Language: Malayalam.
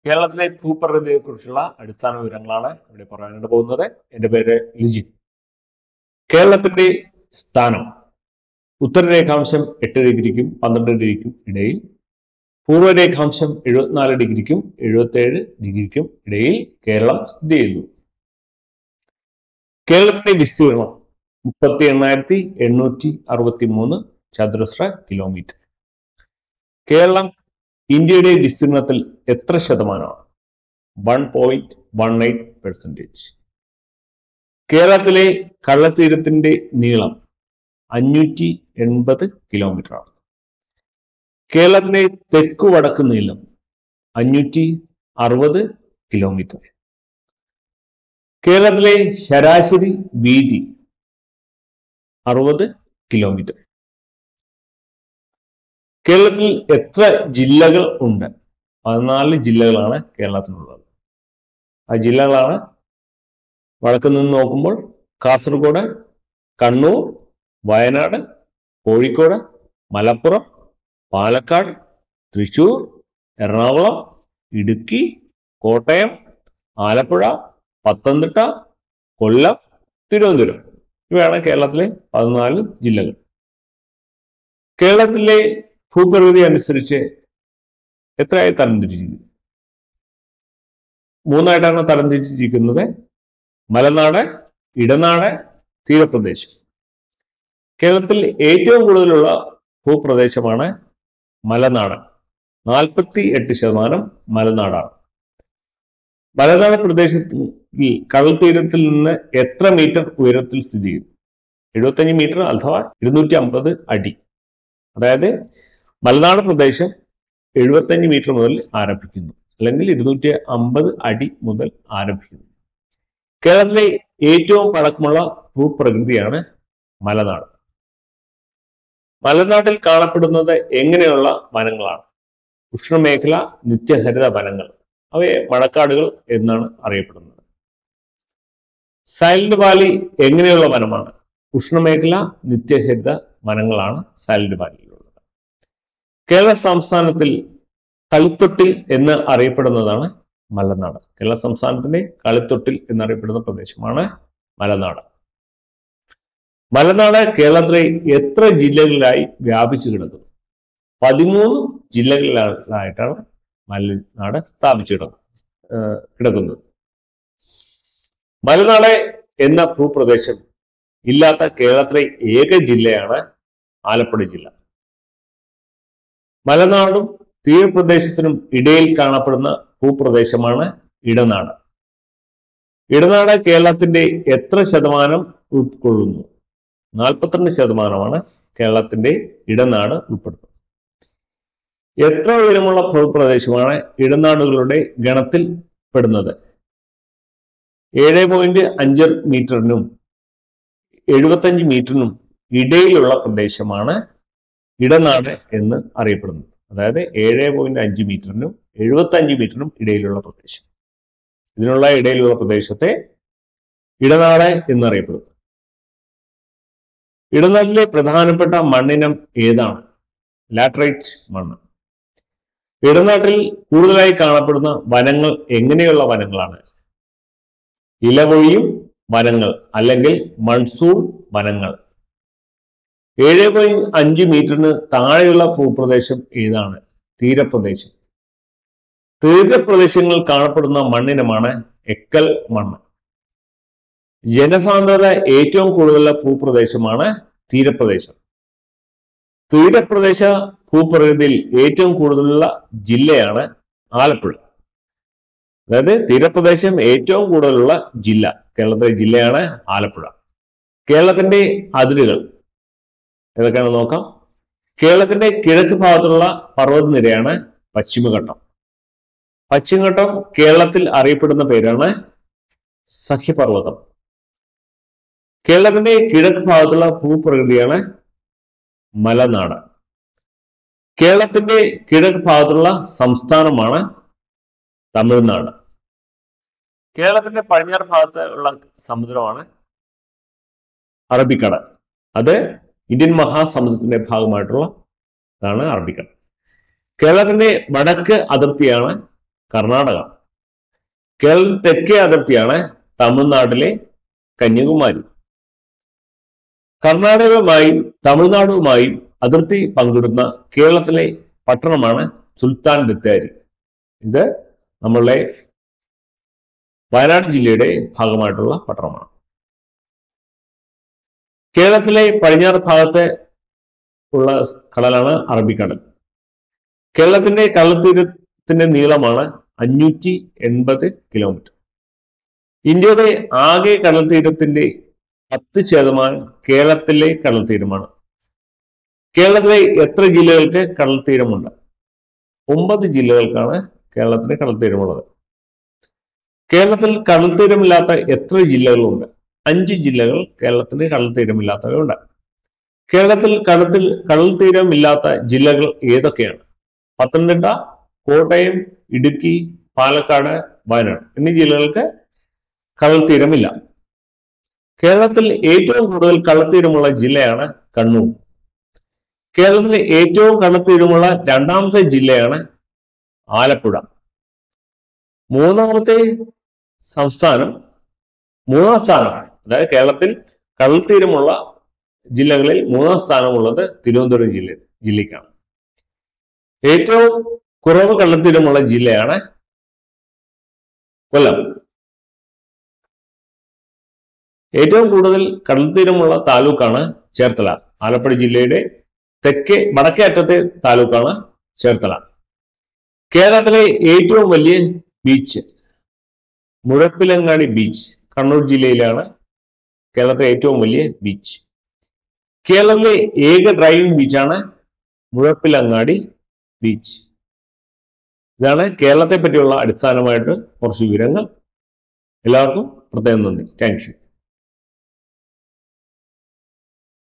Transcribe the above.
കേരളത്തിലെ ഭൂപ്രകൃതിയെക്കുറിച്ചുള്ള അടിസ്ഥാന വിവരങ്ങളാണ് ഇവിടെ പറയാനായിട്ട് പോകുന്നത്. എൻ്റെ പേര് ലിജിൻ. കേരളത്തിന്റെ സ്ഥാനം ഉത്തരരേഖാംശം 8 ഡിഗ്രിക്കും 12 ഡിഗ്രിക്കും ഇടയിൽ, പൂർവ്വരേഖാംശം 74 ഡിഗ്രിക്കും 77 ഡിഗ്രിക്കും ഇടയിൽ കേരളം സ്ഥിതി ചെയ്യുന്നു. കേരളത്തിന്റെ വിസ്തീർണം 38,863 ചതുരശ്ര കിലോമീറ്റർ. കേരളം ഇന്ത്യയുടെ വിസ്തീർണത്തിൽ എത്ര ശതമാനമാണ്? 1.18%. കേരളത്തിലെ കടൽത്തീരത്തിന്റെ നീളം 580 കിലോമീറ്റർ ആണ്. കേരളത്തിലെ തെക്കു വടക്ക് നീളം 560 കിലോമീറ്റർ. കേരളത്തിലെ ശരാശരി വീതി 60 കിലോമീറ്റർ. കേരളത്തിൽ എത്ര ജില്ലകൾ ഉണ്ട്? 14 ജില്ലകളാണ് കേരളത്തിലുള്ളത്. ആ ജില്ലകളാണ് വടക്ക് നിന്ന് നോക്കുമ്പോൾ കാസർഗോഡ്, കണ്ണൂർ, വയനാട്, കോഴിക്കോട്, മലപ്പുറം, പാലക്കാട്, തൃശൂർ, എറണാകുളം, ഇടുക്കി, കോട്ടയം, ആലപ്പുഴ, പത്തനംതിട്ട, കൊല്ലം, തിരുവനന്തപുരം. ഇവയാണ് കേരളത്തിലെ 14 ജില്ലകൾ. കേരളത്തിലെ ഭൂപ്രകൃതി അനുസരിച്ച് എത്രയായി തരംതിരിച്ചിരിക്കുന്നു? 3 ആയിട്ടാണ് തരംതിരിച്ചിരിക്കുന്നത്: മലനാട്, ഇടനാട്, തീരപ്രദേശം. കേരളത്തിൽ ഏറ്റവും കൂടുതലുള്ള ഭൂപ്രദേശമാണ് മലനാട്. 48% മലനാടാണ്. മലനാട് പ്രദേശത്തിൽ കടൽത്തീരത്തിൽ നിന്ന് എത്ര മീറ്റർ ഉയരത്തിൽ സ്ഥിതി ചെയ്യുന്നു? 75 മീറ്റർ അഥവാ 250 അടി. അതായത് മലനാട് പ്രദേശം 75 മീറ്റർ മുതൽ ആരംഭിക്കുന്നു, അല്ലെങ്കിൽ 250 അടി മുതൽ ആരംഭിക്കുന്നു. കേരളത്തിലെ ഏറ്റവും പഴക്കമുള്ള ഭൂപ്രകൃതിയാണ് മലനാട്. മലനാട്ടിൽ കാണപ്പെടുന്നത് എങ്ങനെയുള്ള വനങ്ങളാണ്? ഉഷ്ണമേഖല നിത്യഹരിത വനങ്ങൾ, അവയെ മഴക്കാടുകൾ എന്നാണ് അറിയപ്പെടുന്നത്. സൈലന്റ് വാലി എങ്ങനെയുള്ള വനമാണ്? ഉഷ്ണമേഖല നിത്യഹരിത വനങ്ങളാണ് സൈലന്റ് വാലിയിലുള്ളത്. കേരള സംസ്ഥാനത്തിൽ കളിത്തൊട്ടിൽ എന്ന് അറിയപ്പെടുന്നതാണ് മലനാട്. കേരള സംസ്ഥാനത്തിന്റെ കളിത്തൊട്ടിൽ എന്നറിയപ്പെടുന്ന പ്രദേശമാണ് മലനാട്. മലനാട് കേരളത്തിലെ എത്ര ജില്ലകളിലായി വ്യാപിച്ചു കിടക്കുന്നു? 13 ജില്ലകളിലായിട്ടാണ് മലനാട് സ്ഥാപിച്ചു കിടക്കുന്നത്. മലനാട് എന്ന ഭൂപ്രദേശം ഇല്ലാത്ത കേരളത്തിലെ ഏക ജില്ലയാണ് ആലപ്പുഴ ജില്ല. മലനാടും തീരപ്രദേശത്തിനും ഇടയിൽ കാണപ്പെടുന്ന ഭൂപ്രദേശമാണ് ഇടനാട്. ഇടനാട് കേരളത്തിന്റെ എത്ര ശതമാനം ഉൾക്കൊള്ളുന്നു? 42% കേരളത്തിന്റെ ഇടനാട് ഉൾപ്പെടുന്നത്. എത്ര ഉയരമുള്ള ഭൂപ്രദേശമാണ് ഇടനാടുകളുടെ ഗണത്തിൽ പെടുന്നത്? 7.5 മീറ്ററിനും 75 മീറ്ററിനും ഇടയിലുള്ള പ്രദേശമാണ് ഇടനാട് എന്ന് അറിയപ്പെടുന്നത്. അതായത് 7.5 മീറ്ററിനും 75 മീറ്ററിനും ഇടയിലുള്ള പ്രദേശം. ഇതിനുള്ള ഇടയിലുള്ള പ്രദേശത്തെ ഇടനാട് എന്നറിയപ്പെടുന്നു. ഇടനാട്ടിലെ പ്രധാനപ്പെട്ട മണ്ണിനം ഏതാണ്? ലാറ്ററൈറ്റ് മണ്ണ്. ഇടനാട്ടിൽ കൂടുതലായി കാണപ്പെടുന്ന വനങ്ങൾ എങ്ങനെയുള്ള വനങ്ങളാണ്? ഇലവൊഴിയും വനങ്ങൾ അല്ലെങ്കിൽ മൺസൂൺ വനങ്ങൾ. 7.5 മീറ്ററിന് താഴെയുള്ള ഭൂപ്രദേശം ഏതാണ്? തീരപ്രദേശം. തീരപ്രദേശങ്ങളിൽ കാണപ്പെടുന്ന മണ്ണിനമാണ് എക്കൽ മണ്ണ്. ജനസാന്ദ്രത ഏറ്റവും കൂടുതലുള്ള ഭൂപ്രദേശമാണ് തീരപ്രദേശം. തീരപ്രദേശ ഭൂപ്രകൃതിയിൽ ഏറ്റവും കൂടുതലുള്ള ജില്ലയാണ് ആലപ്പുഴ. അതായത് തീരപ്രദേശം ഏറ്റവും കൂടുതലുള്ള ജില്ല, കേരളത്തിലെ ജില്ലയാണ് ആലപ്പുഴ. കേരളത്തിന്റെ അതിരുകൾ ഏതൊക്കെയാണെന്ന് നോക്കാം. കേരളത്തിന്റെ കിഴക്ക് ഭാഗത്തുള്ള പർവ്വതനിരയാണ് പശ്ചിമഘട്ടം. പശ്ചിമഘട്ടം കേരളത്തിൽ അറിയപ്പെടുന്ന പേരാണ് സഹ്യപർവ്വതം. കേരളത്തിന്റെ കിഴക്ക് ഭാഗത്തുള്ള ഭൂപ്രകൃതിയാണ് മലനാട്. കേരളത്തിന്റെ കിഴക്ക് ഭാഗത്തുള്ള സംസ്ഥാനമാണ് തമിഴ്നാട്. കേരളത്തിന്റെ പടിഞ്ഞാറ് ഭാഗത്ത് ഉള്ള സമുദ്രമാണ് അറബിക്കടൽ. അത് ഇന്ത്യൻ മഹാസമുദ്രത്തിന്റെ ഭാഗമായിട്ടുള്ള അറബിക്കടൽ. കേരളത്തിന്റെ വടക്ക് അതിർത്തിയാണ് കർണാടക. കേരളത്തിൽ തെക്കേ അതിർത്തിയാണ് തമിഴ്നാട്ടിലെ കന്യാകുമാരി. കർണാടകവുമായും തമിഴ്നാടുമായും അതിർത്തി പങ്കിടുന്ന കേരളത്തിലെ പട്ടണമാണ് സുൽത്താൻ ബത്തേരി. ഇത് നമ്മളുടെ വയനാട് ജില്ലയുടെ ഭാഗമായിട്ടുള്ള പട്ടണമാണ്. കേരളത്തിലെ പടിഞ്ഞാറ് ഭാഗത്ത് ഉള്ള കടലാണ് അറബിക്കടൽ. കേരളത്തിന്റെ കടൽത്തീരത്തിന്റെ നീളമാണ് 580 കിലോമീറ്റർ. ഇന്ത്യയുടെ ആകെ കടൽത്തീരത്തിന്റെ 10% കേരളത്തിലെ കടൽത്തീരമാണ്. കേരളത്തിലെ എത്ര ജില്ലകൾക്ക് കടൽത്തീരമുണ്ട്? 9 ജില്ലകൾക്കാണ് കേരളത്തിന് കടൽത്തീരമുള്ളത്. കേരളത്തിൽ കടൽത്തീരമില്ലാത്ത എത്ര ജില്ലകളുണ്ട്? 5 ജില്ലകൾ കേരളത്തിന് കടൽത്തീരമില്ലാത്തവയുണ്ട്. കേരളത്തിൽ കടൽത്തീരമില്ലാത്ത ജില്ലകൾ ഏതൊക്കെയാണ്? പത്തനംതിട്ട, കോട്ടയം, ഇടുക്കി, പാലക്കാട്, വയനാട് എന്നീ ജില്ലകൾക്ക് കടൽത്തീരമില്ല. കേരളത്തിൽ ഏറ്റവും കൂടുതൽ കടൽത്തീരമുള്ള ജില്ലയാണ് കണ്ണൂർ. കേരളത്തിലെ ഏറ്റവും കടൽത്തീരമുള്ള രണ്ടാമത്തെ ജില്ലയാണ് ആലപ്പുഴ. മൂന്നാം സ്ഥാനം അതായത് കേരളത്തിൽ കടൽത്തീരമുള്ള ജില്ലകളിൽ 3ാം സ്ഥാനമുള്ളത് തിരുവനന്തപുരം ജില്ലയ്ക്കാണ്. ഏറ്റവും കുറവ് കടൽത്തീരമുള്ള ജില്ലയാണ് കൊല്ലം. ഏറ്റവും കൂടുതൽ കടൽത്തീരമുള്ള താലൂക്കാണ് ചേർത്തല. ആലപ്പുഴ ജില്ലയുടെ വടക്കേ അറ്റത്തെ താലൂക്കാണ് ചേർത്തല. കേരളത്തിലെ ഏറ്റവും വലിയ ബീച്ച് മുഴപ്പിലങ്ങാടി ബീച്ച് കണ്ണൂർ ജില്ലയിലാണ് കേരളത്തിലെ ഏറ്റവും വലിയ ബീച്ച്. കേരളത്തിലെ ഏക ഡ്രൈവിംഗ് ബീച്ചാണ് മുഴപ്പിലങ്ങാടി ബീച്ച്. ഇതാണ് കേരളത്തെ പറ്റിയുള്ള അടിസ്ഥാനമായിട്ട് കുറച്ച് വിവരങ്ങൾ. എല്ലാവർക്കും പ്രത്യേകം നന്ദി. Thank U.